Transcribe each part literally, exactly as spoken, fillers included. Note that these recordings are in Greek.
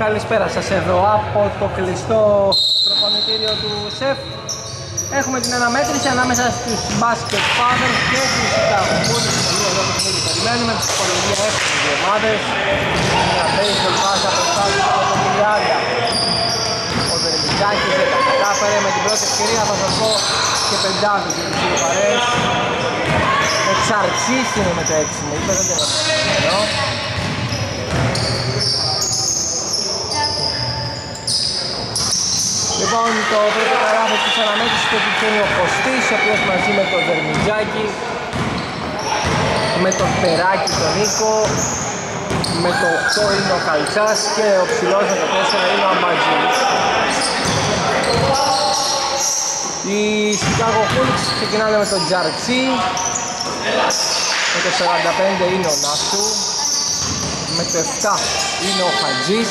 καλησπέρα σας εδώ από το κλειστό προπονητήριο του ΣΕΦ. Έχουμε την αναμέτρηση ανάμεσα στους Basket Fathers και τους Chicago Bulls. Πολύ ωραίο παιχνίδι περιμένουμε, τις υπολογία έχουν οι δύο ομάδες. Μια baseball πάσα προστάτης από τον Μιλιάρια. Ο Δερμιτζάκης δεν τα κατάφερε, με την πρώτη ευκαιρία θα σας πω και πεντάδες για τους δύο παρέες. Εξαρξής είναι με το έξι μου, είπε δεν το εδώ. Λοιπόν, το πρώτο καράβι της αναμέτρησης το επιτυχαίνει ο Κωστής, ο οποίος μαζί με τον Δερμιτζάκη, με τον Περάκη τον Νίκο, με το οκτώ είναι ο Καλτσάς και ο ψηλός με το τέσσερα είναι ο Αμπατζής. Οι Chicago Bulls ξεκινάνε με τον Τζαρτσί, με το σαράντα πέντε είναι ο Νάσου, με το επτά είναι ο Χατζής,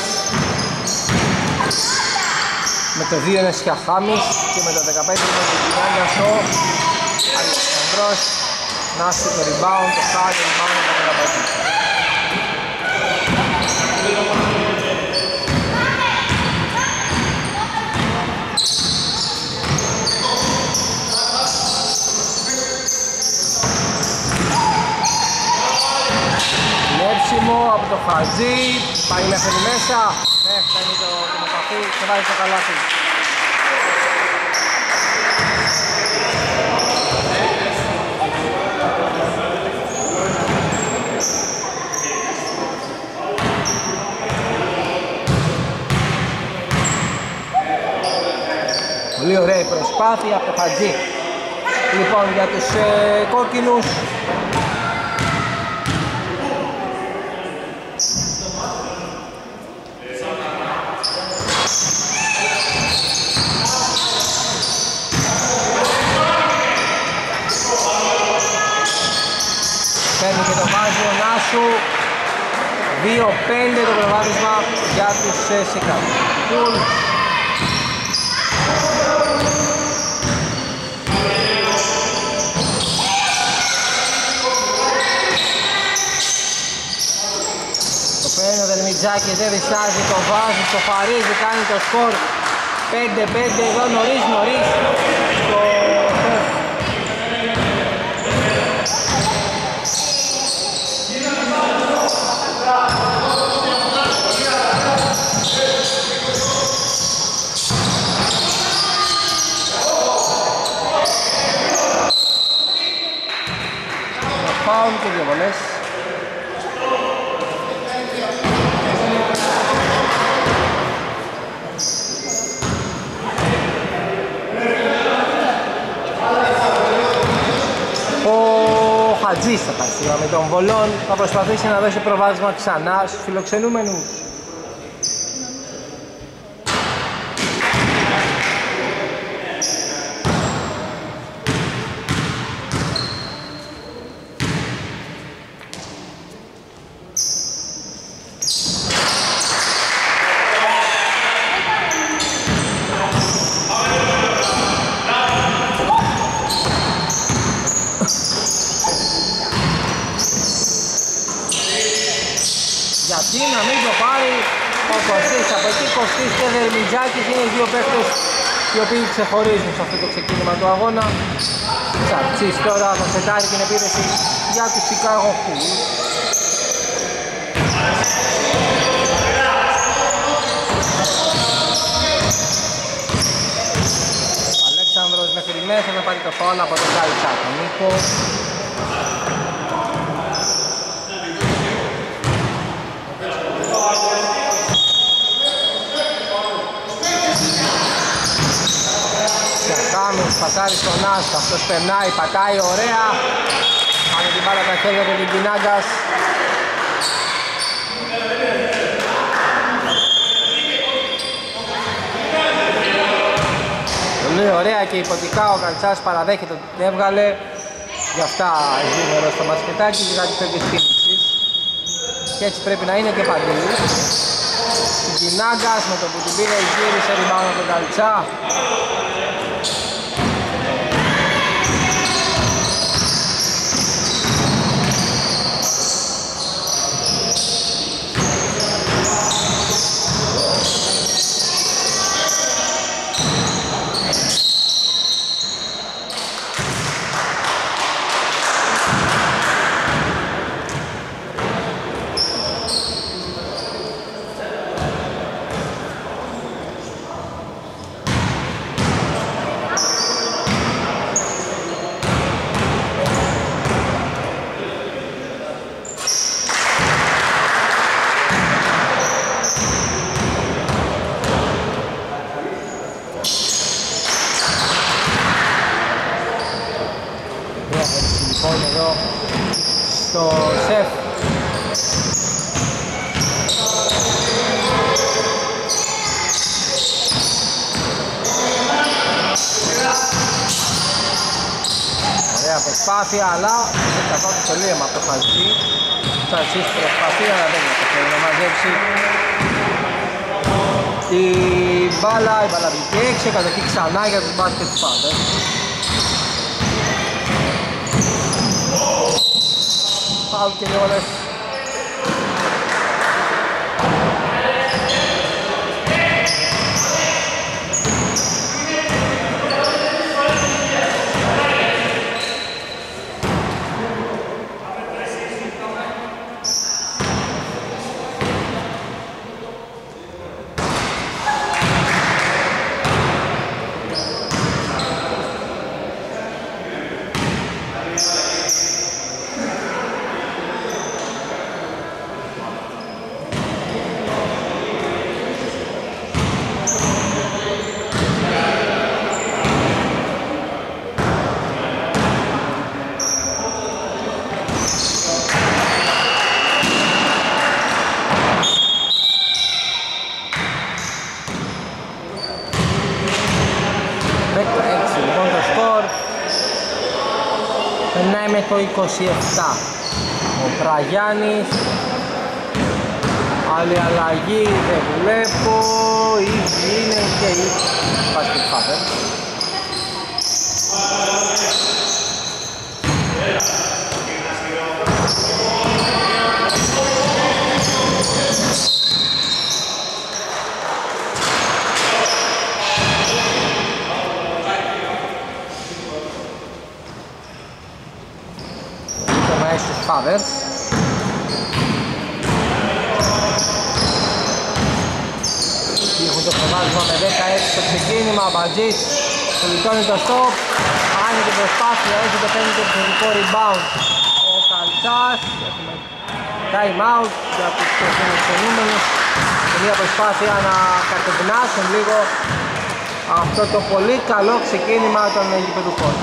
με το δύο είναι Σιαχάμις και με το δεκαπέντε είναι ο Κινιάνιας ο Αλεξανδρός. Νάσου το rebound, το χάρι, το rebound και το δεκαπέντε. Λέψιμο από το Χατζή, πάει μέχρι μέσα. Ναι, φτάνει το μοπαθή και βάζει το καλάθι. Πολύ ωραία η προσπάθεια από το Χατζή. Λοιπόν, για τους ε, κόκκινους παίρνει και το βάζει ο Νάσου. Δύο πέντε το προβάδισμα για τους Chicago Bulls. Το παίρνει ο Δερμιτζάκης, δεν διστάζει, το βάζει, το φαρίζει, κάνει το σκορ. Πέντε πέντε εδώ νωρίς νωρίς στο Σεφ. Φάουλ και δύο βολές. Ο Χατζής θα πάει στη γραμμή των βολών, θα προσπαθήσει να δώσει προβάδισμα ξανά στους φιλοξενούμενους. Γιατί να μην το πάρει ο Κωστής, από εκεί Κωστής και Δερμιτζάκης είναι οι δύο παίκτες οι οποίοι ξεχωρίζουν σε αυτό το ξεκίνημα του αγώνα. Τσαρτσής τώρα θα σετάρει την επίθεση για τους Chicago Bulls. Ο Αλέξανδρος μέχρι μέσα θα πάρει το φάουλ από τον Καλτσά, τον Νίκο. Σιαχάμις πατάρει στον Νάσ, αυτός περνάει, πατάει ωραία. Πάνε την μπάλα τα χέρια του Λιγκινάγκας. Πολύ ωραία και υποτικά ο Καλτσάς παραδέχεται ότι την έβγαλε. Γι' αυτά ζει εδώ στο μπασκετάκι, δηλαδή φεύγει κίνησης. Και έτσι πρέπει να είναι και παντού. Λιγκινάγκας με το που την πήρε γύρισε rebound από τον Καλτσά. Ωραία προσπάθεια, αλλά δεν καθόλου το τελείωμα από το Χατζή. Θα αρχίσει προσπαθία, αλλά δεν είναι να μαζέψει η μπάλα, η μπάλα βγήκε έξω, κατοχή ξανά για τους μπάσκετ Fathers. Φάουλ και δύο όλες. Με το είκοσι επτά ο Τραγιάννης, άλλη αλλαγή δεν βλέπω, ήδη είναι και η Basket Fathers. Fathers. Έχουν το προβάδισμα με δέκα έξι στο ξεκίνημα, ο Μπατζής του λιτώνει το stop, κάνει την προσπάθεια, έχει το παίρνει το επιθετικό rebound ο Καλτσάς. Έχουμε time out για τους φιλοξενούμενους και μια προσπάθεια να κατευνάσουν λίγο αυτό το πολύ καλό ξεκίνημα των γηπεδουκών.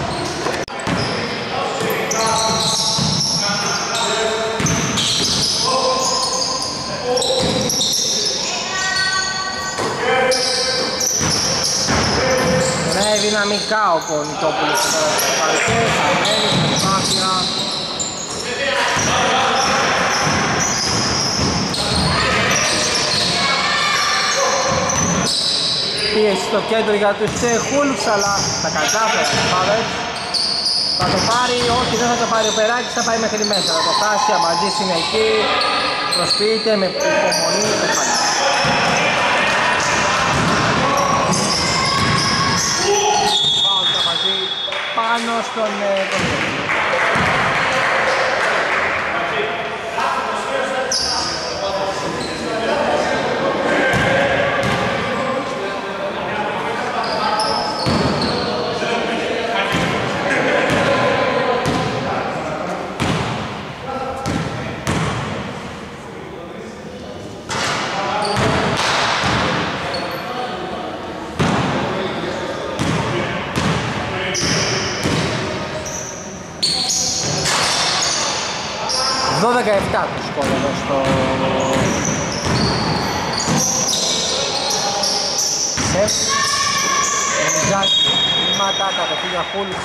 Ναι, δυναμικά ο Κονιτόπουλος στο παρκέ, θα μένει στην προσπάθεια. Πίεση στο κέντρο για τους Χούλους, αλλά θα κατάφερε ο Fathers. Θα το πάρει, όχι δεν θα το πάρει ο Περάκης, θα πάει μέχρι μέσα. Θα το φτάσει, ο Αμπατζής είναι εκεί, προσποιείται με υπομονή το φάει. Πάνω στον Κονιτόπουλο. δώδεκα επτά το σκορ εδώ στο σεφ. Ριζάκι, βήματα, κατοχή για Χούλης.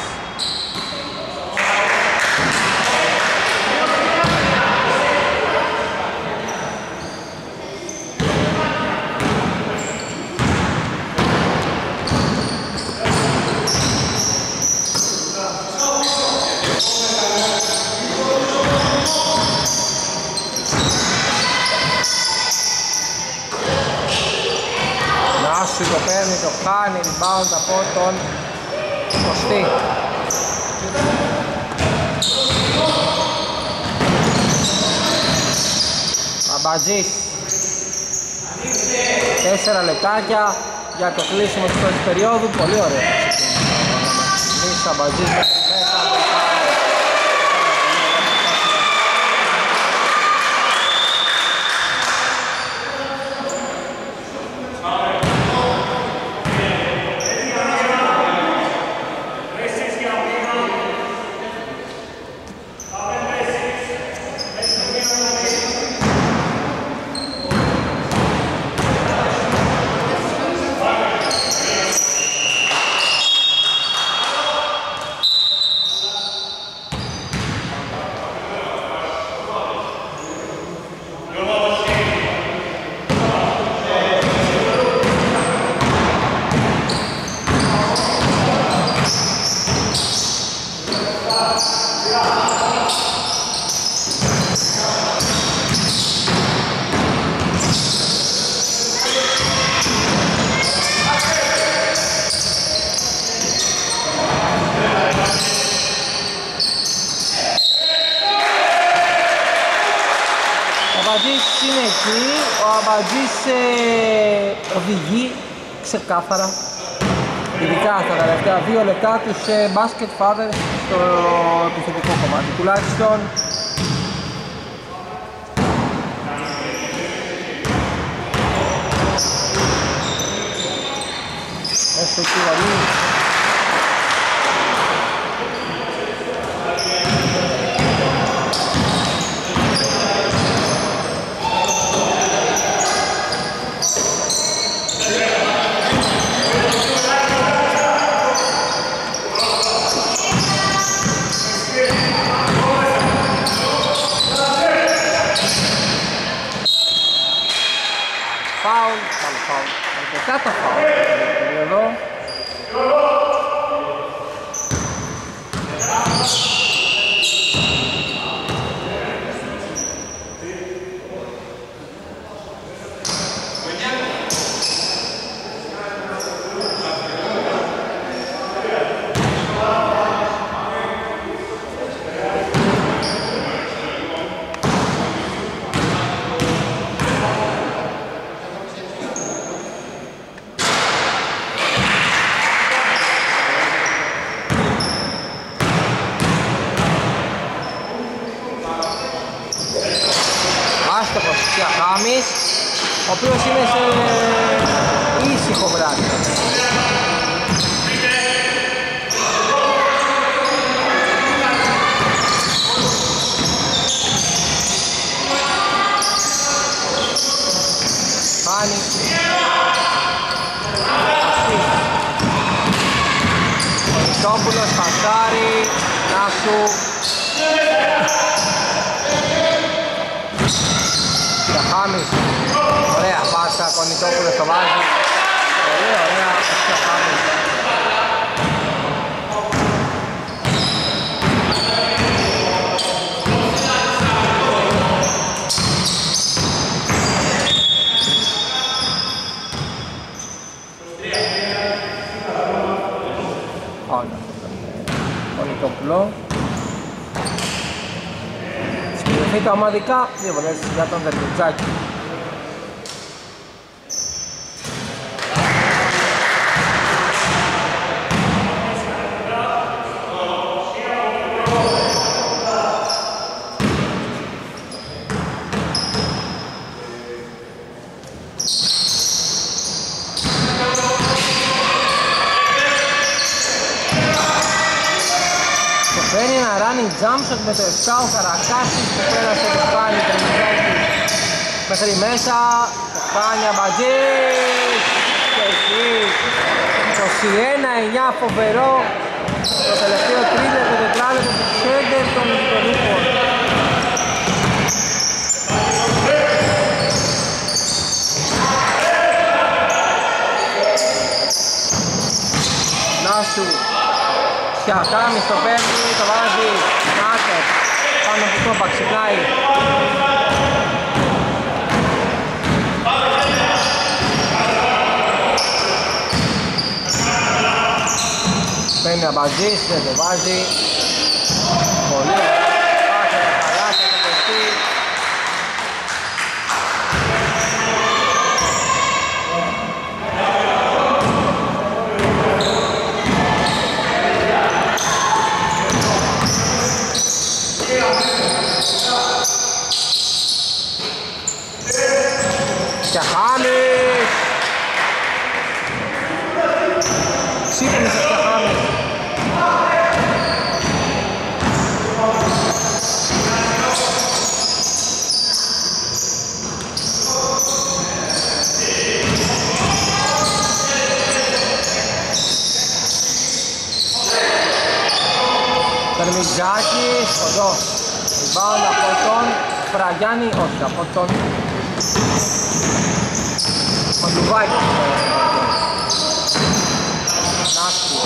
Το παίρνει, το χάνει, rebound από τον Κωστή. Αμπατζής. Τέσσερα λεπτάκια για το κλείσιμο της πρώτης περίοδου. Πολύ ωραίο. Μίς Αμπατζής μέχρι μέσα. Αμπατζής είναι εκεί, ο Αμπατζής ε, οδηγεί ξεκάθαρα, ειδικά στα τελευταία δύο λεπτά τους ε, Basket Fathers στο επιθετικό κομμάτι τουλάχιστον. Έστω εκεί βαλί. Φάουλ, άλλο φάουλ, αρκετά τα φάουλ εδώ. Χάμις, ο οποίος είναι σε ήσυχο βράδυ. Φάνη. Ο Νησόπουλος, Πασάρη, Νάσου. Χάμις, ωραία πάσα, Κονιτόπουλος το βάζει. Ωραία, ωραία, ο Χάμις. Όλα, Κονιτόπουλο. Τα ομαδικά, δύο βολές για τον Δερκουτζάκη. Παίρνει ένα running jump shot με το επτά ο Καρακάσης που πέρασε το κάνει το Μιζάκη μέχρι μέσα, το κάνει Αμπατζής και εκεί είκοσι ένα εννιά φοβερό το τελευταίο τρίλεπτο και τετράλεπτο του Σέντερ των Λιτορούχων. Νάσου Χάμις το παίρνει, το βάζει, Νάτερ, πάνω από το παξιπλάει. Παίρνει Αμπατζής, δεν το βάζει. Πολύ ωραία, πάσε τα καλά, θα το πεστεί. Και Χάμις ξύπνησε και Χάμις. Τερμιτζάκης, εδώ rebound από τον Φραγιάννη, όχι από τον Μαντουβάκη. Νάσκου.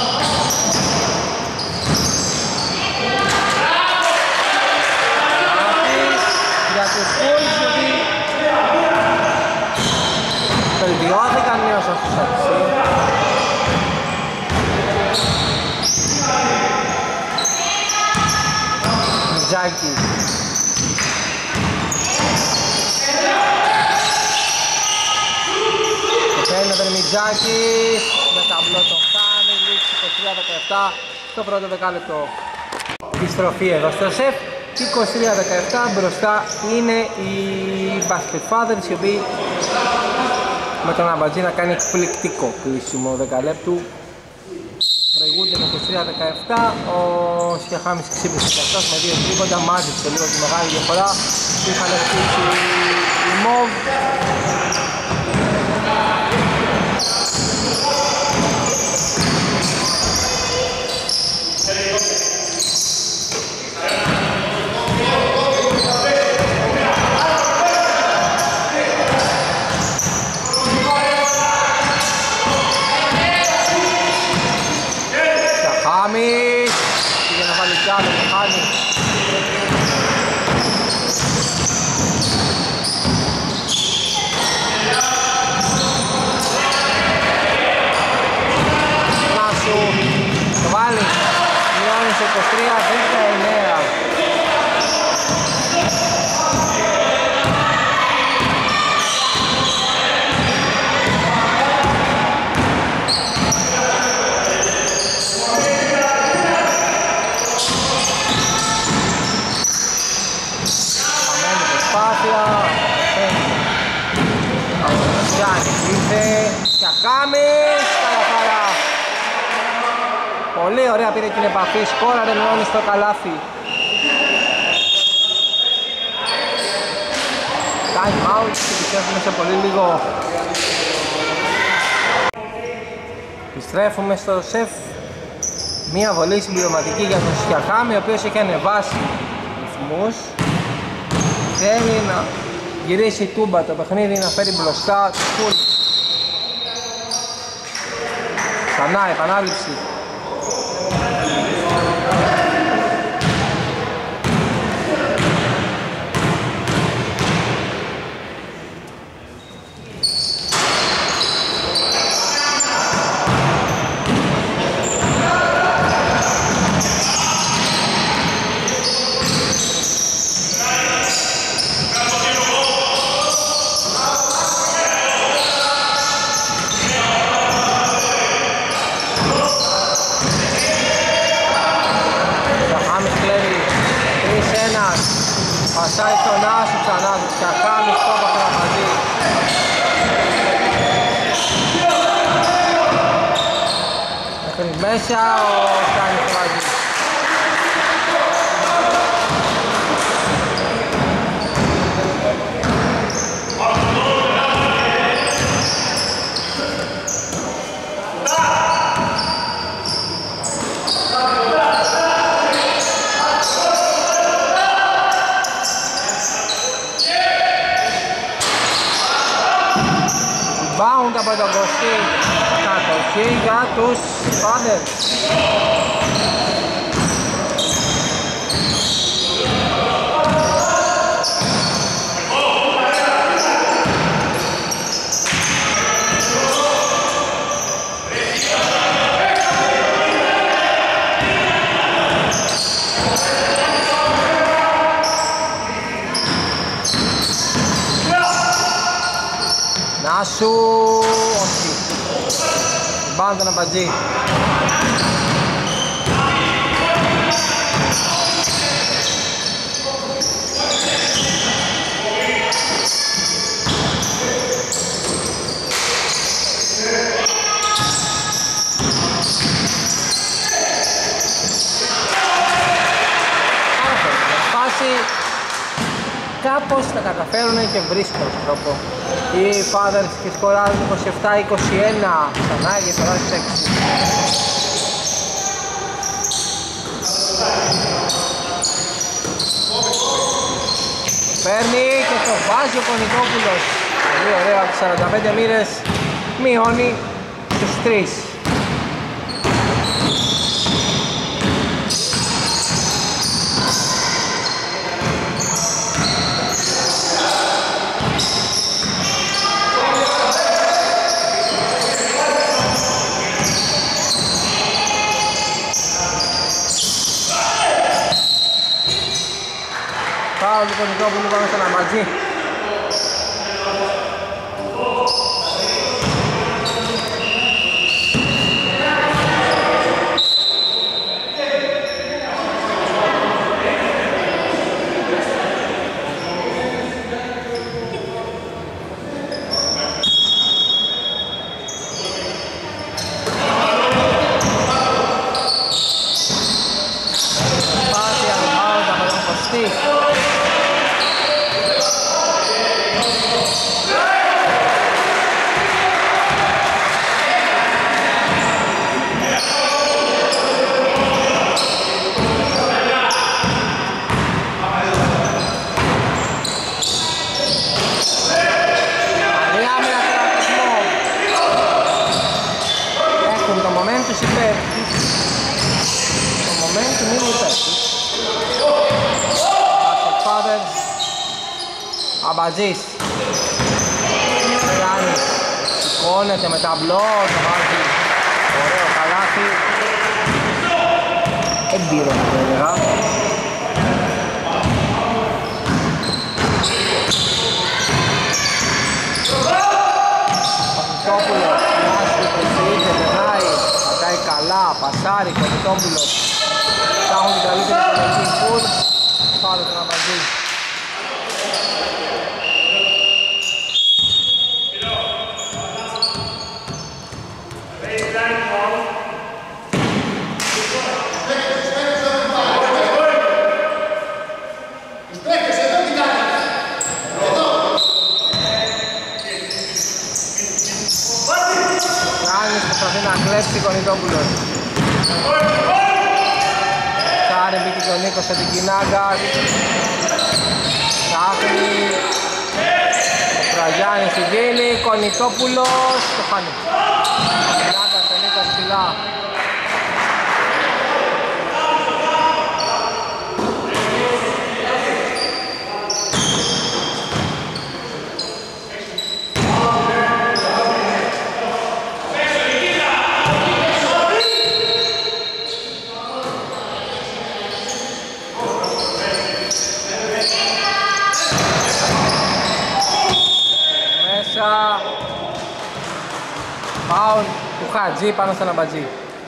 Νάσκης για τους Bulls γιατί βελτιώθηκαν, μείωσαν στους έξι. Μιτζάκης. Δερμιτζάκης με ταμπλό το χάνει, λήξη είκοσι τρία δεκαεπτά στο πρώτο δεκάλεπτο. Επιστροφή εδώ στο ΣΕΦ, είκοσι τρία δεκαεπτά, μπροστά είναι οι Basket Fathers, οι οποίοι με τον Αμπατζή να κάνει εκπληκτικό κλείσιμο δεκαλέπτου. Προηγούνται με είκοσι τρία δεκαεπτά, ο Σιαχάμις ξύπνησε και αυτός με δύο τρίποντα, μάζεψε λίγο τη μεγάλη διαφορά που είχαν χτίσει οι Μοβ. Σιαχάμις πήγε να βάλει κι άλλο, το χάνει. είκοσι τρία δεκαεννέα. Χαμένη προσπάθεια. Γιάννη ήρθε. Σιαχάμις. Καλαφάρα. Πολύ ωραία πήρε την επαφή, σκόραρε μόνη στο καλάθι. Time out, επιστρέφουμε σε πολύ λίγο. Επιστρέφουμε στο ΣΕΦ. Μία βολή συμπληρωματική για τον Σιαχάμι, ο οποίος έχει ανεβάσει ρυθμούς. Θέλει να γυρίσει τούμπα το παιχνίδι, να φέρει μπροστά το φουλ. Ξανά επανάληψη. Πασάει στον Άσου ξανά, τους Σιαχάμις, το έπαθε να μαζί. Μέχρι μέσα ο Στάνης το βάζει. Rebound από τον Κωστή, κατοχή για τους Fathers. Νάσου, όχι. Rebound τον Αμπατζή. Κάπως τα καταφέρουν και βρίσκουν τρόπο. Οι Fathers και σκοράζουν είκοσι επτά είκοσι ένα, ξανά και τώρα στις έξι. Παίρνει και το βάζει ο Κονικόπουλος. Πολύ ωραία, από τις σαράντα πέντε μοίρες μειώνει στους τρεις. Πάω λοιπόν εδώ που πάμε στον Αμπατζή. Αμπατζής. Γιάννης. Σηκώνεται με ταμπλό, το βάζει. Ωραίο καλάθι. Εμπειρό θα έλεγα. Κωνιτόπουλος, Λάση, προσεείται, περνάει, πατάει καλά, πασάρει, Κωνιτόπουλος. Φτάχνουν την καλύτερη πολιτική φουλ, πάρω τον Αμπατζή. Προσπαθεί να κλέψει Κωνιτόπουλος. Κάρε μπήκε και ο Νίκος σε την Κινάγκα. Ψάχνει. Ο Φραγιάννης την δίνει. Κωνιτόπουλος. Το χάνει. Κινάγκα στο Νίκος ψηλά. Φάουλ του Χατζή πάνω στον Αμπατζή.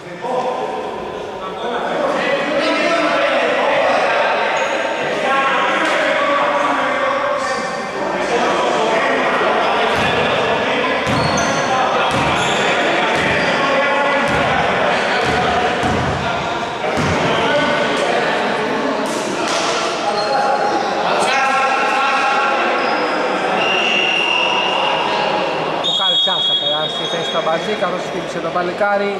Στο Αμπατζή καθώς χτύπησε το παλικάρι.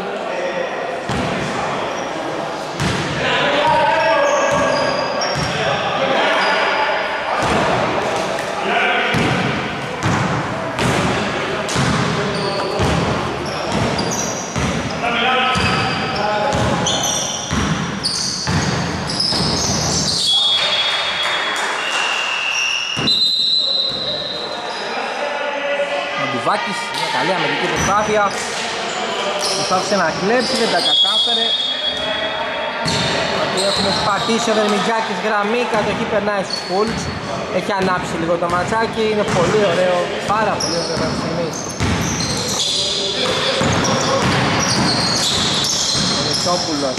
Μαντουβάκης, μια καλή αμερική προσπάθεια. Προσπάθησε να κλέψει, δεν τα κατάφερε. Ότι έχουμε σπατήσει ο Δερμιτζάκης γραμμή, κατοχή περνάει στους Bulls. Έχει ανάψει λίγο το ματσάκι, είναι πολύ ωραίο, πάρα πολύ ωραίο αυτή τη στιγμή. Ο Μητσόπουλος.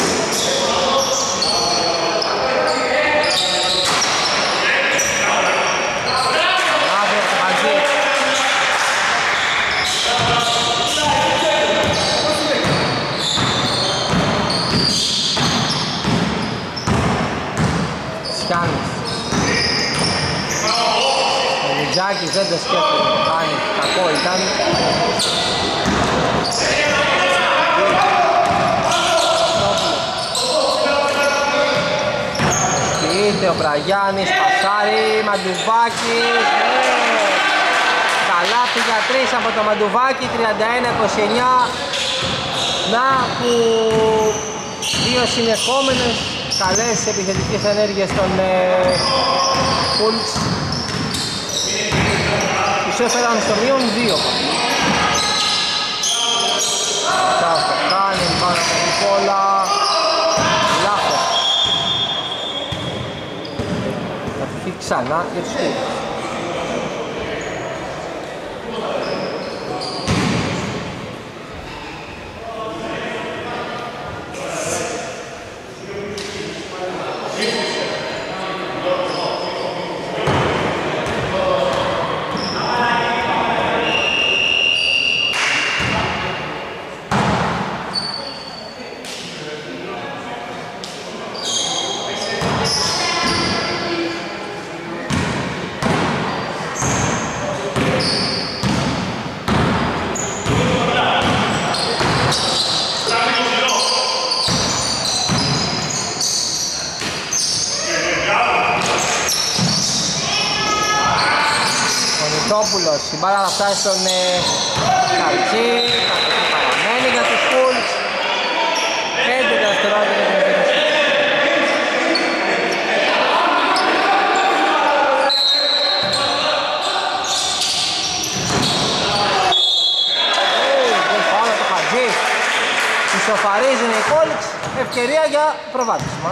Σκιάνης. Ο Μιτζάκης δεν το σκέφτεται, το κάνει, κακό ήταν. Σκιείται ο Βραγιάννης, πασάρι, Μαντουβάκης, ναι. Καλάθι για τρεις από το Μαντουβάκη, τριάντα ένα είκοσι εννιά. Να που δύο συνεχόμενες καλές επιθετικές ενέργειες των Bulls τους έφεραν στο μείον δύο. Τσάος το κάνει, πάνω από την κόλλα. Λάθος. Θα φύγει ξανά για τους Bulls. Η μπάλα θα φτάσει στον Χαρτζή, παραμένει για τους Bulls. Πέντε δευτερόλεπτα για την επίθεση. Ισοφαρίζουν οι Κόλιξ, ευκαιρία για προβάδισμα.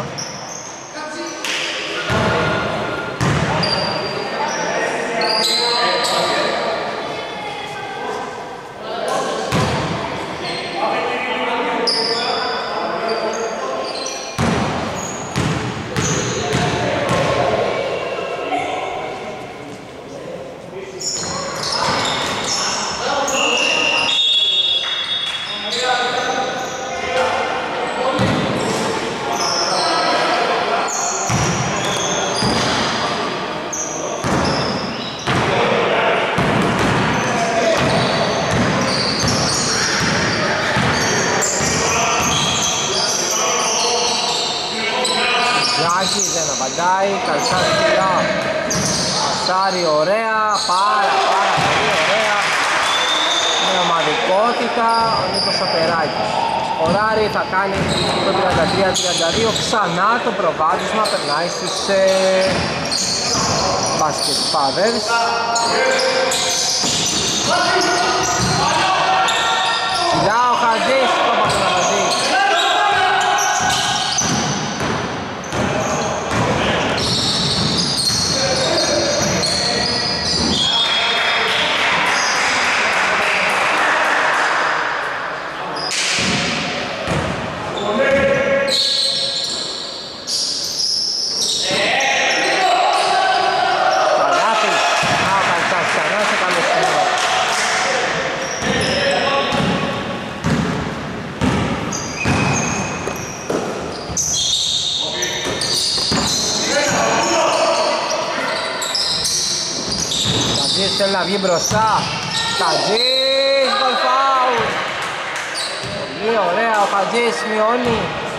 Δεν απαντάει, καλτσάρει κιλά, πασάρει ωραία, πάρα πάρα πολύ ωραία, με ομαδικότητα ο Νίκος Σαπεράκης. Σκοράρει, θα κάνει το τριάντα τρία τριάντα δύο, ξανά το προβάδισμα, περνάει στους ε, Basket Fathers. Κιλά ο Χατζής, το Παπαδονατζή. Θέλει να βγει μπροστά, Χατζής, γκολ φάουλ. Πολύ ωραία, ο Χατζής μειώνει.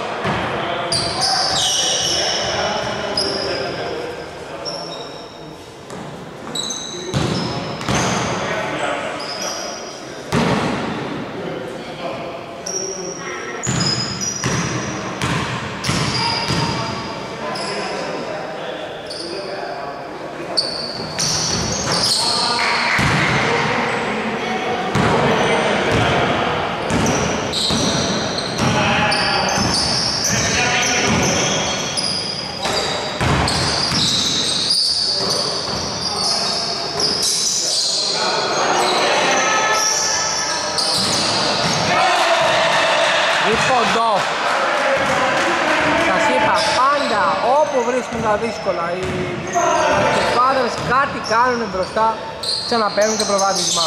Τα δύσκολα, οι Fathers κάτι κάνουν μπροστά, ξαναπαίρνουν το προβάδισμα.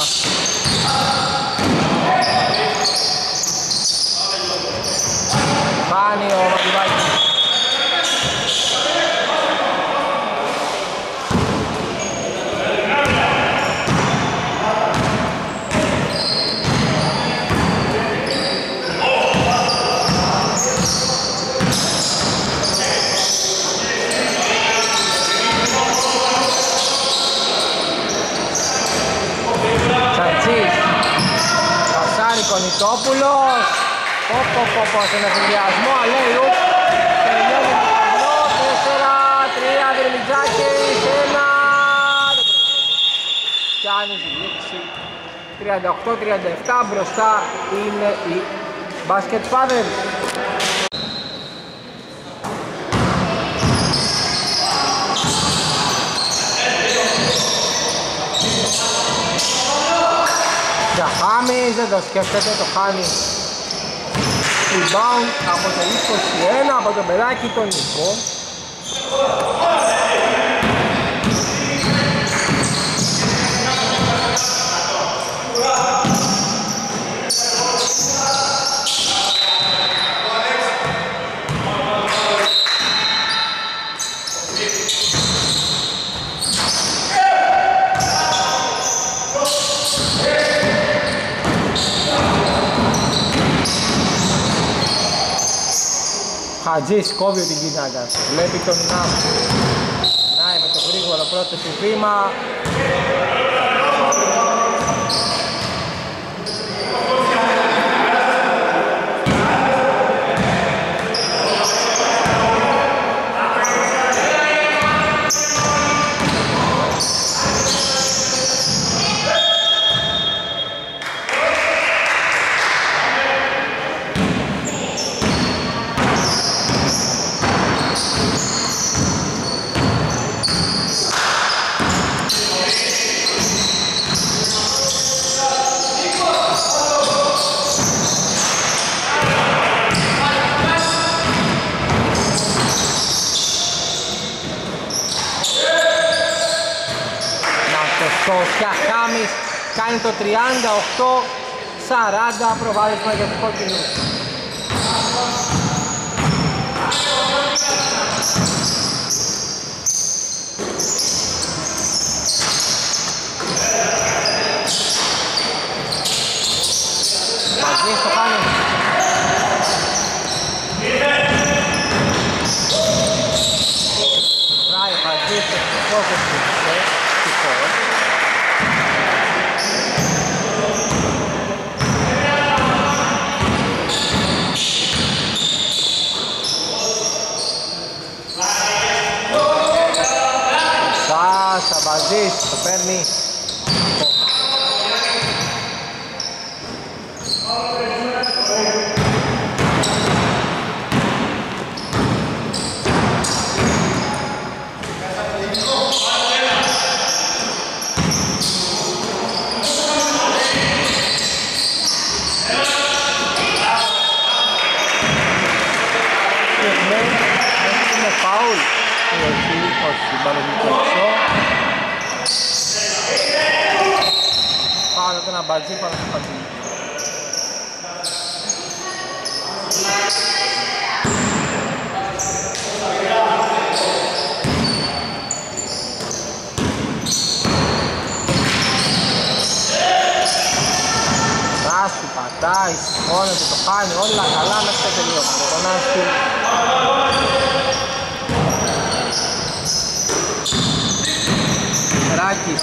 Φάνει ο Ματιβάκης. Κονιτόπουλος, πω πω πω πω στον εφηδιασμό, αλέιου, τελειώνει το ταμπλό, τέσσερα τρία, Δρυμιτζάκης, ένα, δεν πρέπει, πιάνει τη λήξη, τριάντα οκτώ τριάντα επτά, μπροστά είναι οι Basket Fathers. Χάμις, δεν το σκέφτεται, το χάνει. Rebound από το είκοσι ένα, από το παιδάκι τον Νικό. Χατζής κόβει την κίνακα, βλέπει τον Νάμ, νάει με το γρήγορο πρώτο του βήμα. Το Σόσια Χάμις κάνει το τριάντα οκτώ σαράντα προβάδισμα για τους κόκκινους. Παζής το κάνει. Φράει ο Παζής το σκοπός του σκοπός. Σαμπαζής το παίρνει. Έχουμε φάουλ. Όχι, μπαλονικό εξώ. Πάρα το ένα μπατζί, πάρα το μπατζί. Νάσου πατάει, σηκώνεται, το χάνει, όλα καλά μέχρι το τελείωμα. Το Νάσου. Ράκης.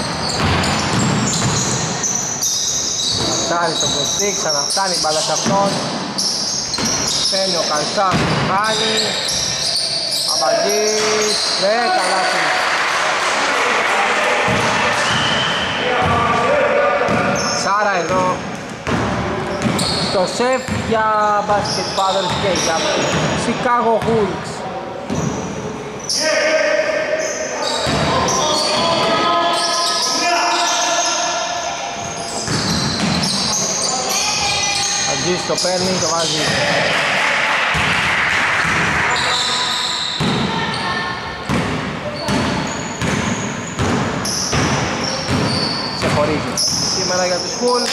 Καλτσάρης στον κοστί, ξαναφτάνει μπάλα σε αυτόν. Παίρνει ο Καλτσάρης, το χάνει. Αμπαγής, δε καλάθι. Σάρα εδώ. Το σεφ για Basket Fathers και για Chicago Bulls. Αγγίς το παίρνει, το βάζει. Ξεχωρίζει σήμερα για τους Bulls.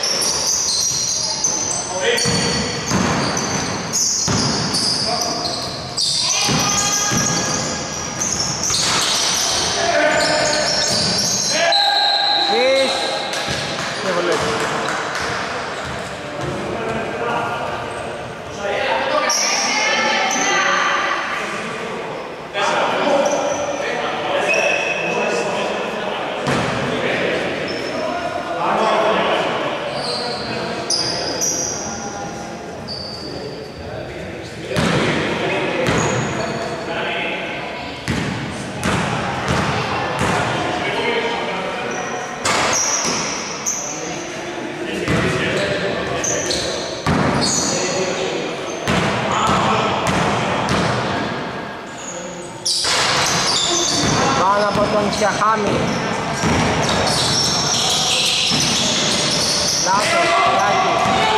Χάμι. Λάθος, Λάκης.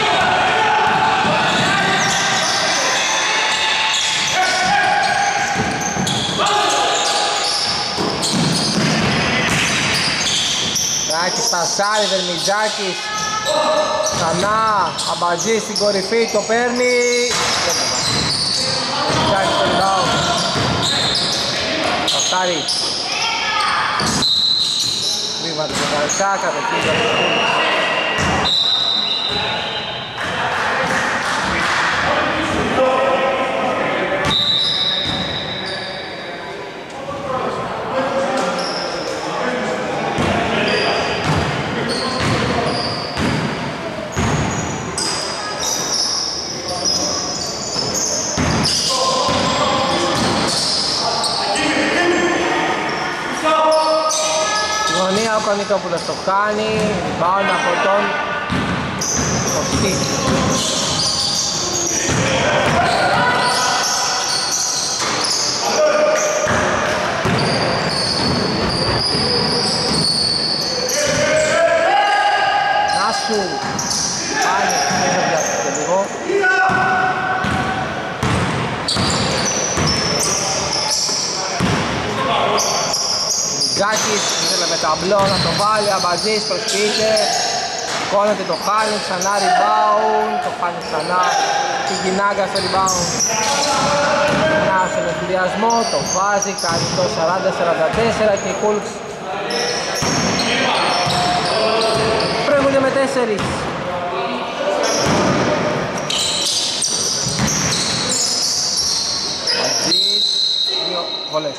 Λάκης πασάρι, Δερμιτζάκης. Ξανά, Αμπατζής στην κορυφή, το παίρνει. Δερμιτζάκης το rebound. Πασάρι. Βήματα το Καλτσά, κατοχή για τους Bulls. Ο Κανικόπουλος το κάνει, rebound από τον Κωστή. Νάσου, πάλι, δεν θα πιάσετε λίγο. Γκάκης, ήθελε με ταμπλό να το βάλει, Αμπατζής προσποιείται, σηκώνεται το χάνει, ξανά rebound, το χάνει ξανά, την Κινάγκα στο rebound. Να στον εφηδιασμό, το βάζει, κάνει το σαράντα σαράντα τέσσερα και οι Κούλξ προηγούνται με τέσσερις. Αμπατζής, δύο βολές.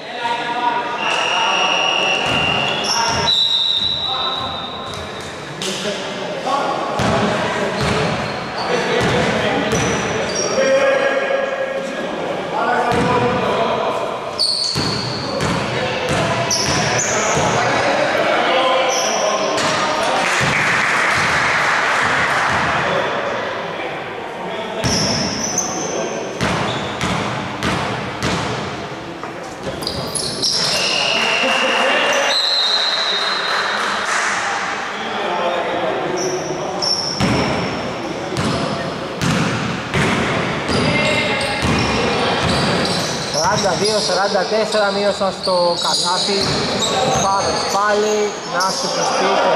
σαράντα δύο σαράντα τέσσερα μείωσαν στο καλάθι. Φάδες πάλι, Νάσου προσποιείται.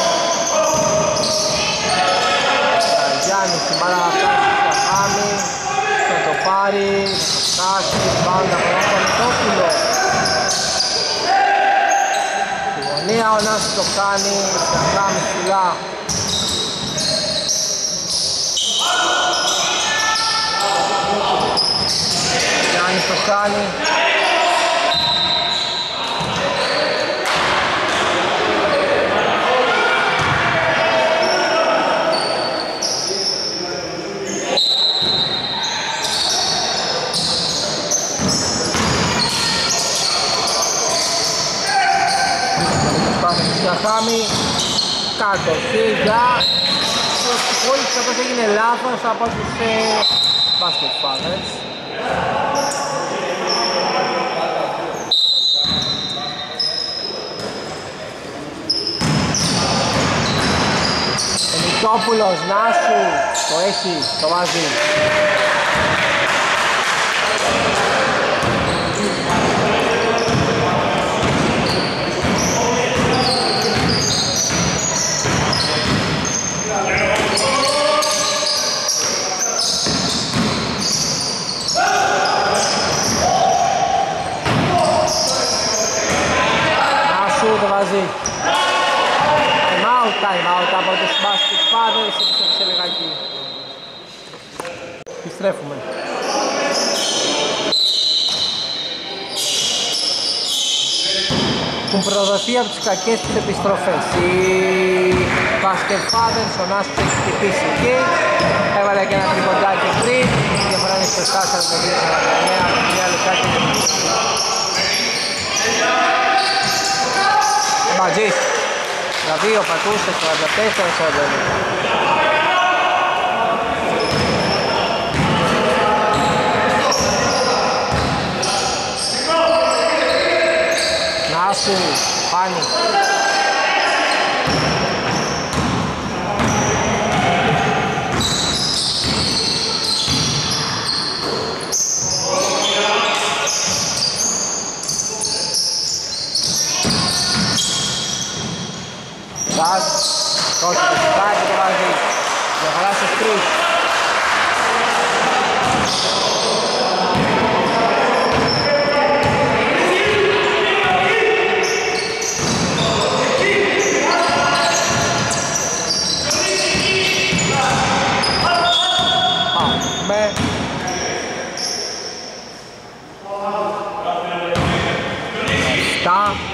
Γιάννης την μπάλα να φτάσει στο Χάμι, θα το πάρει, θα το φτάσει, μπάλα από τον Πολυτόπουλο. Στη γωνία ο Νάσου το κάνει, θα κάνει ψηλά. Γιάννης το κάνει. Χάμι, κατοχή για τους Κούλξ, αυτός έγινε λάθος από τους Basket Fathers. Ο Μητόπουλος, Νάσου, το έχει, το βάζει. Time out, time out από τους Basket Fathers, επιστρέφησε λιγάκι. Επιστρέφουμε. Έχουν προδοθεί από τις κακές τις επιστροφές. Οι Basket Fathers, ο Νάσος έχει χτυπήσει εκεί. Έβαλε και ένα τριποντάκι πριν. Η διαφορά είναι στο τέσσερα σαράντα εννέα, τρία λεπτάκια. Αμπατζής, τα δύο πατούσε, σαράντα τέσσερα σαράντα εννέα. Νάσου, Πάνη. Σάς, όχι το σουτάκι το βάζει, διαφορά στους τρεις. Πάμε. Επτά.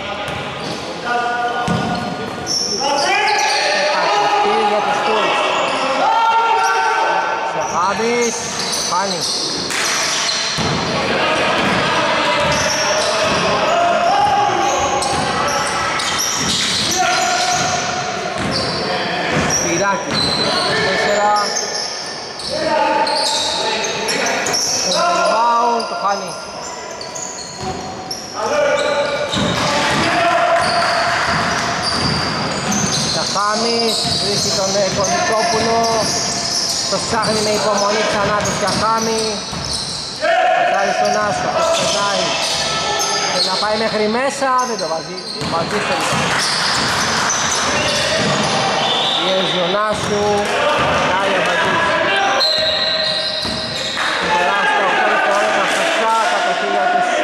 Habis, Hani. Spiraki, tessera. Rebound, Hani. Καχάμις, βρίσκει τον Κονικόπουλο. Το ψάχνει με υπομονή ξανά το Καχάμι. Πατάει στον Άσο, το περνάει. να πάει μέχρι μέσα, δεν το βάζει, βάζει τελικά. Πιέζει ο Νάσου, κάνει ο Βαγγής. Τεράστια οκτώ δευτερόλεπτα σωστά, κατοχή για τους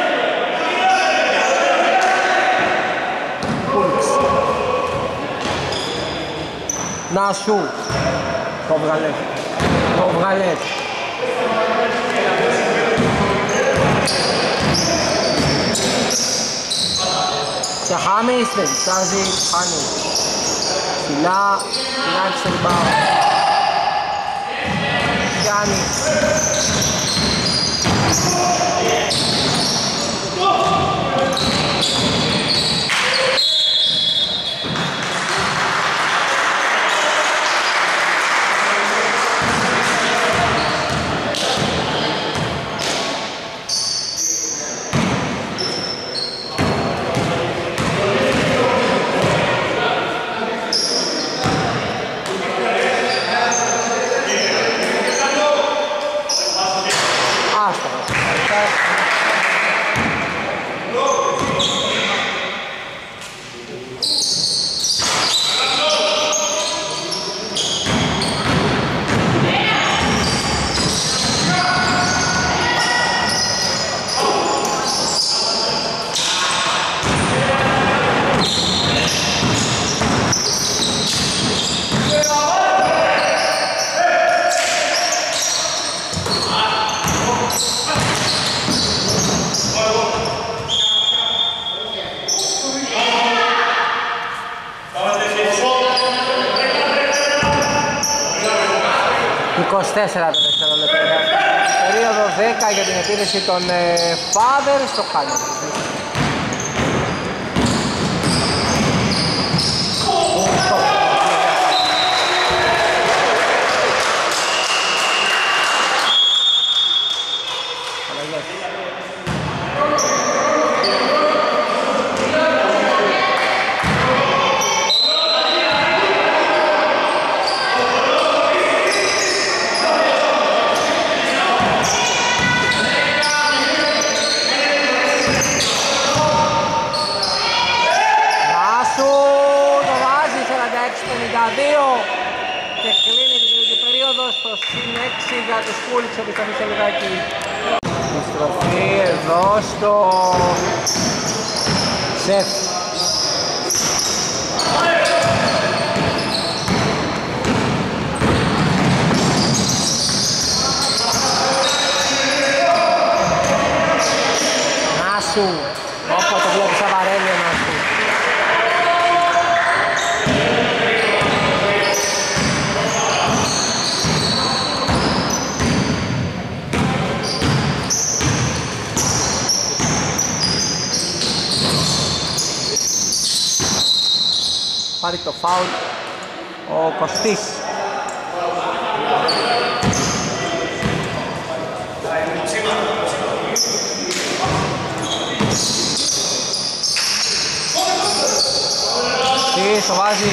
Bullets. Νάσου, το βγαλέ, το βγαλέ. Τσαχάμις, δεν διστάζει, χάνει. Ψηλά, φυλάξει το rebound. Γιάννης. είκοσι τέσσερα τα δευτερόλεπτα. Περίοδο δέκα για την επίθεση των Father στο χάλι. Και κλείνει την τρίτη περίοδο στο συν έξι για τους Bullets, επιστροφή σε λιγάκι. Επιστροφή εδώ στο Σεφ. Νάσου, όπως το βλέπεις αβαρέλει ο Νάσου. Πάρει το φάουλ ο Κωστής. Κωστής το βάζει.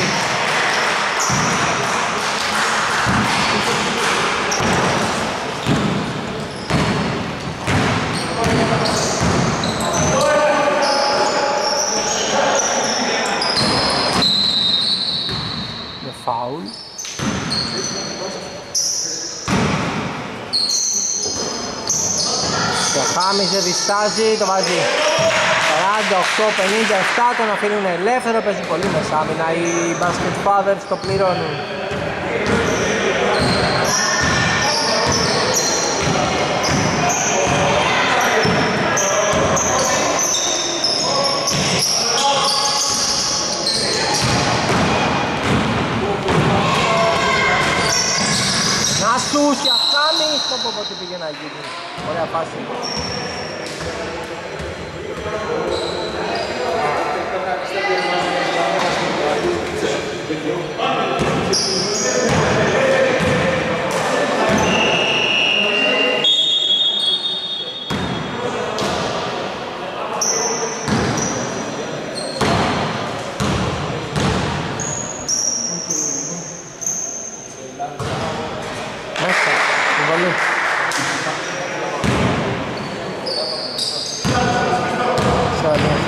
Φάουλ. Το χάμιζε, διστάζει, το βάζει σαράντα οκτώ πενήντα επτά, τον αφήνουν ελεύθερο, παίζουν πολύ μεσάμινα, οι Basket Fathers το πληρώνουν. Νάσους και Αφάνη, στο πω τι πήγε να γίνει. Ωραία φάση.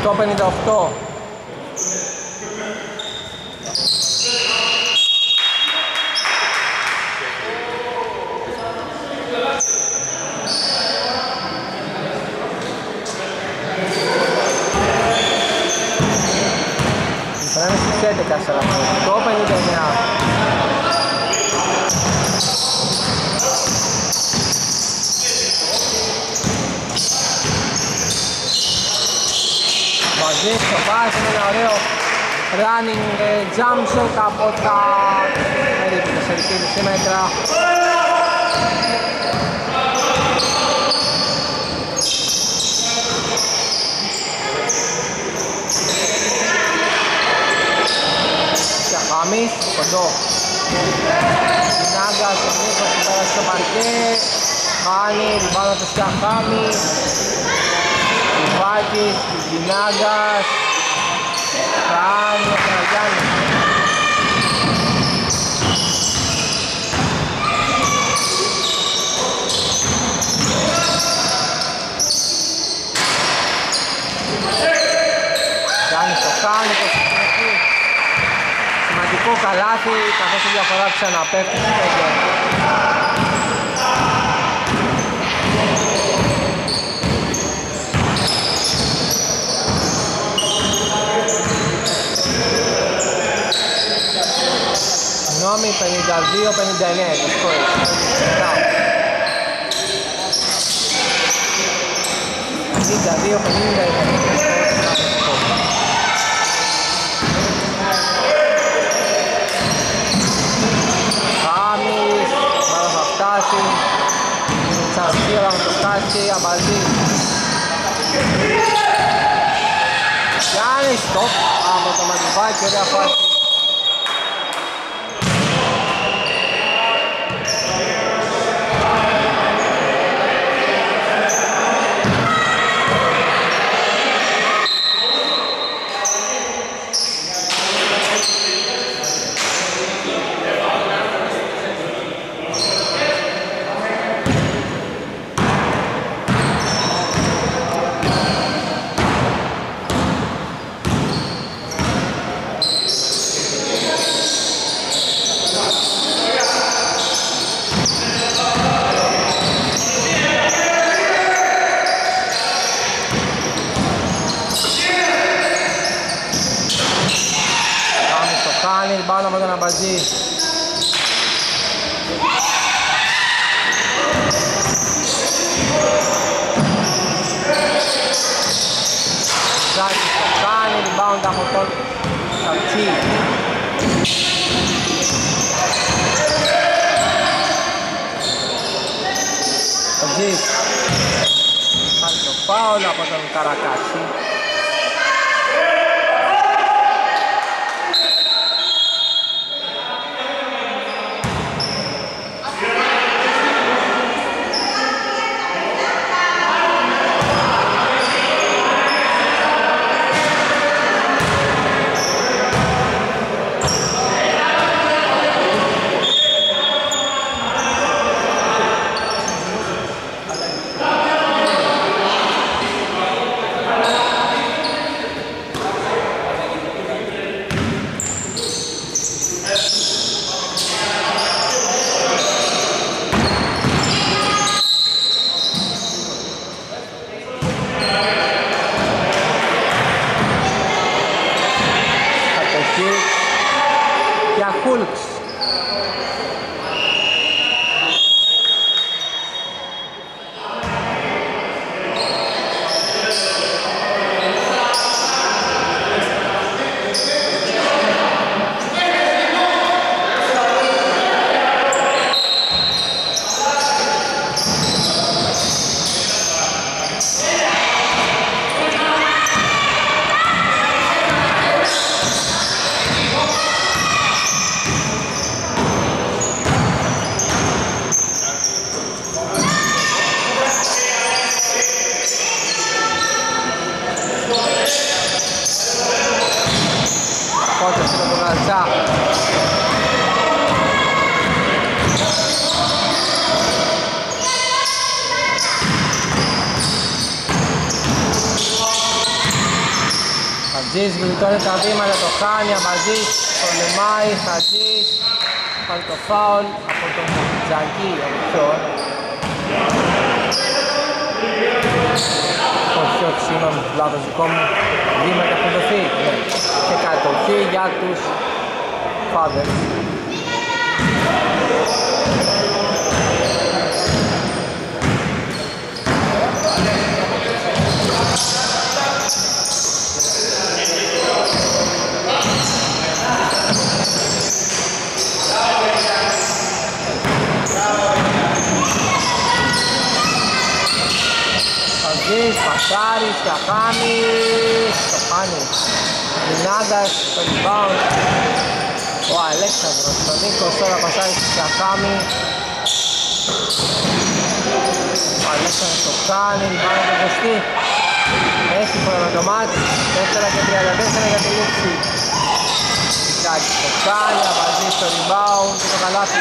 οκτώ πενήντα οκτώ. Πρέπει στις έντεκα σαράντα οκτώ πενήντα εννέα. Μαζί στο βάζει με ένα ωραίο running jump shot από τα περίπου τέσσερα δεσιμέτρα. Σιαχάμις, κοντό. Νάγκας, ο Νίκος που πέρασε στο παρκέ. Χάνει, ριμπάνω το Σιαχάμι. Βάκης, Γινάγκας. Χάνει ο Καραγιάννης. Γιάννης το κάνει, το σημαντικό. Σημαντικό καλάθι, καθώς η διαφορά ξαναπέφτει στο πέντε. Νόμι πενήντα δύο πενήντα εννέα, το σκόρ. πενήντα δύο πενήντα εννέα. Χάμις, μάλλον θα φτάσει. Τσαρσίρα θα το φτάσει, Αμπαλτή. Γιάννης, στοπ, από το Μαντιβάκι, ωραία φάση. Πάνω από τον Αμπατζή. Ζάκης το κάνει, rebound από τον Καουτσί. Καουτσίς κάνει το φάουλ από τον Καρακάση. Αμπατζής γλιτώνει τα βήματα, το χάνει, Αμπατζής πολεμάει, Χατζής πάλι το φάουλ από τον Τζακί, από ποιον όχι, όχι, συγγνώμη, λάθος δικό μου, βήματα έχουν δοθεί, ναι, και κατοχή για τους Fathers. Παζής, Πασάρης, Καχάμις, το χάνει, Μινάντας, το rebound, ο Αλέξανδρος, ο Νίκος, τώρα Πασάρης, Καχάμι, ο Αλέξανδρος το κάνει, rebound από το Κωστή, έχει φορά το μάτι, τέσσερα και τριάντα τέσσερα για τη λήξη. Κάκης το κάνει, Απαζής το rebound και το καλάθι.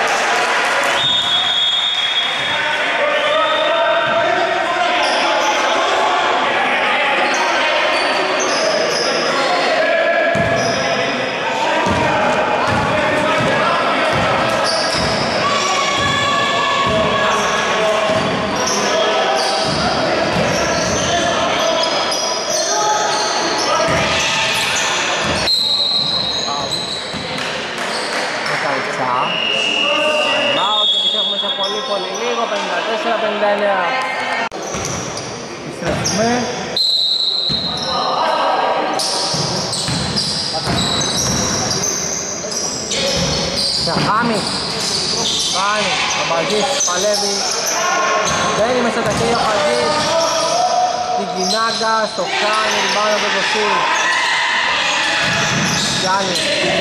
πενήντα τέσσερα πενήντα εννέα. Επιστρέφουμε. Σαχάμις κάνει, ο Μπαζής παλεύει, μπαίνει μέσα τα χέρια ο Μπαζής, την Κινάγκα, στο κάνει, πάνω από το σύ. Γιάννη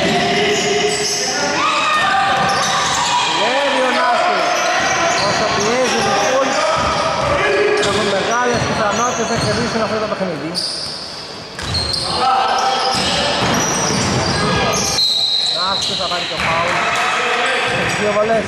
Λέβει ο Νάσης, όσο πιέζει τους Πούλς, έχουν μεγάλες πιθανότητες να κερδίσουν αυτό το παιχνίδι. Νάσης θα πάρει το φάουλ, έχει δύο βολές.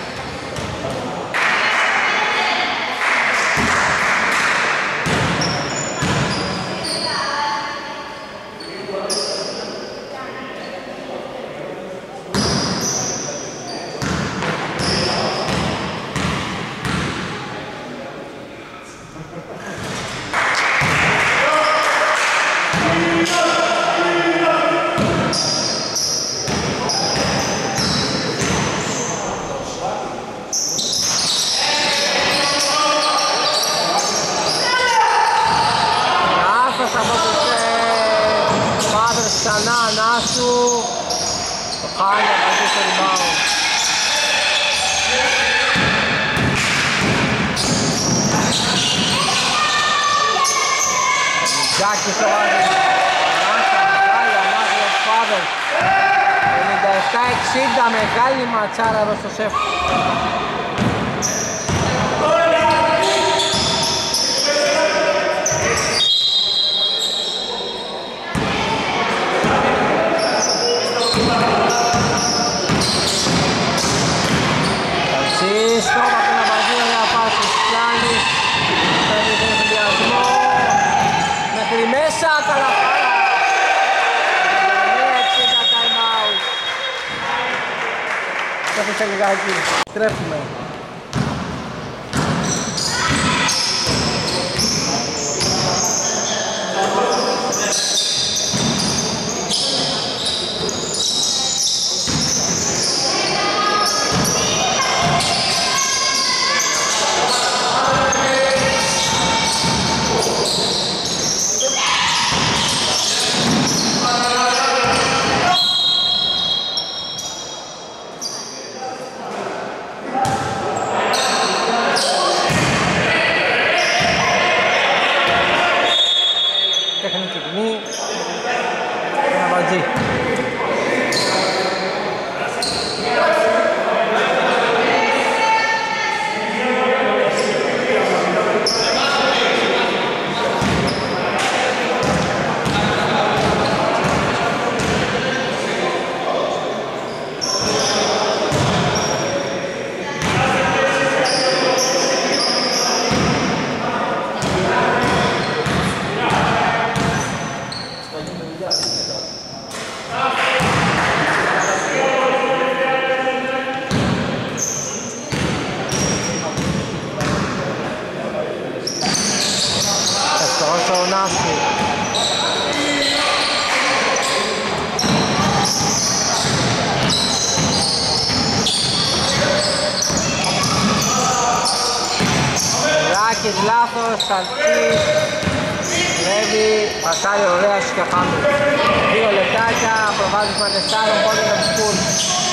εξήντα μεγάλη ματσάρα εδώ στο σεφ. Φρανσίσκο, από ένα παντήριο για πάση Πλάνης, παίρνει τον συνδυασμό μέχρι μέσα, καλά πάρα. Σε λιγάκι, στρέφουμε. λάθος, Σαλτσής, Λέβη, πασάρει ωραία στους Κεφάμι. Δύο λεπτάκια, προβάδισμα τεσσάρων πόντων για τους Bulls.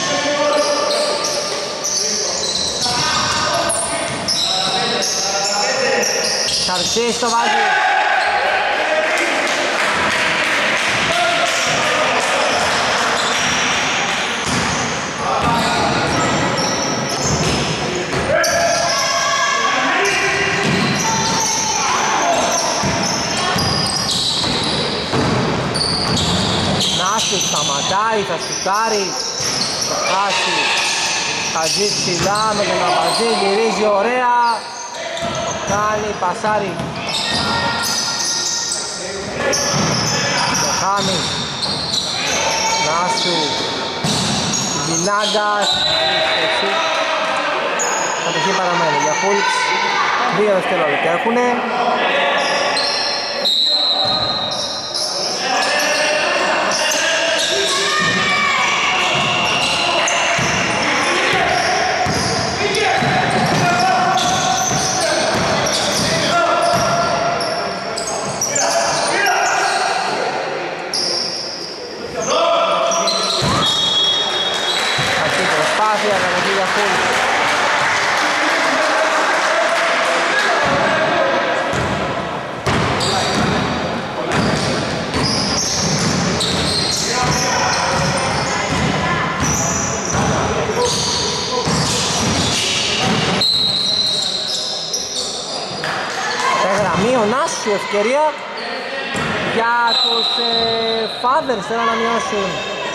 Σαλτσής το βάζει. Νάσου σταματάει, θα σουτάρει, θα χάσει, θα ζει ψηλά με τον Αμπαζή, γυρίζει ωραία, το κάνει, πασάρει. Το χάμι, Νάσου, Γινάγκας, κατοχή παραμένει για Bulls, δύο δευτερόλεπτα έχουνε. Η ευκαιρία για τους ε, Fathers, θέλω να μειώσουν.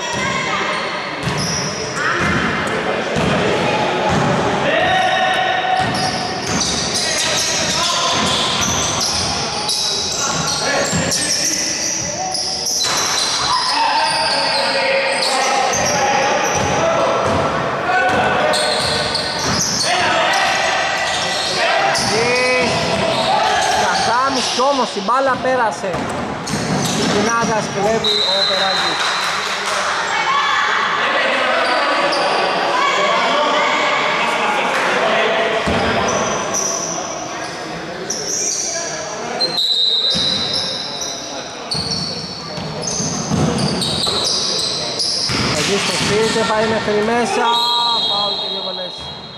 Όμως η μπάλα πέρασε. Η Κινάγας κλέβει ο Περάγης. Εκεί στο σπίτι πάει μέχρι μέσα. Φάουλ και δύο βολές.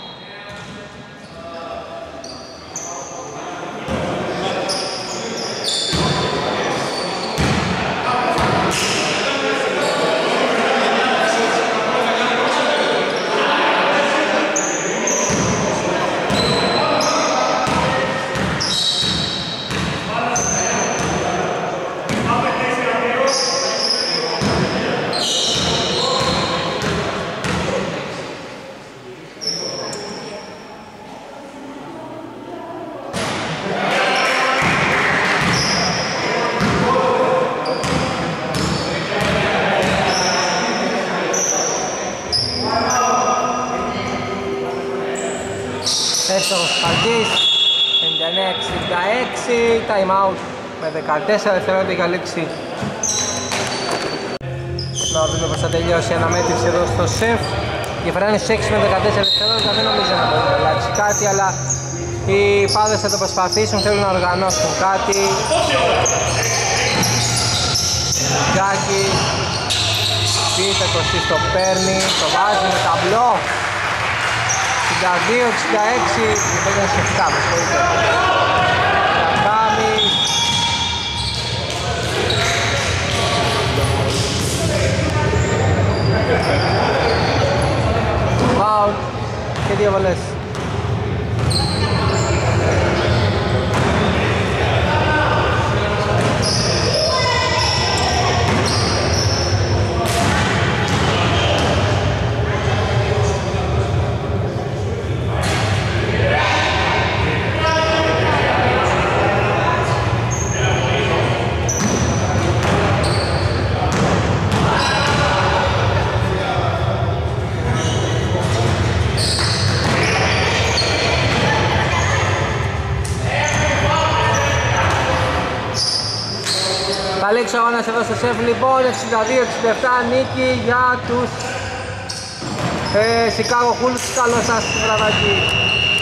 Έστοχος Παγκής, πενήντα εννέα εξήντα έξι, time out με δεκατέσσερα δευτερόλεπτα για λήξη. Να δούμε πως θα τελειώσει η αναμέτρηση εδώ στο ΣΕΦ. Η διαφορά είναι έξι με δεκατέσσερα δευτερόλεπτα, δεν νομίζω να μπορεί να αλλάξει κάτι, αλλά οι Fathers θα το προσπαθήσουν, θέλουν να οργανώσουν κάτι. Γκάκη, πείτε το εσείς το παίρνει, το βάζει με ταμπλό. εξήντα δύο εξήντα έξι, δεν σχετικά, με συγχωρείτε. Κατάμις. Φάουλ και δύο βολές. Θα λήξει ο αγώνας εδώ στο ΣΕΦ λοιπόν, εξήντα δύο εξήντα επτά νίκη για τους ε, Chicago Bulls. Καλό σας βραδάκι.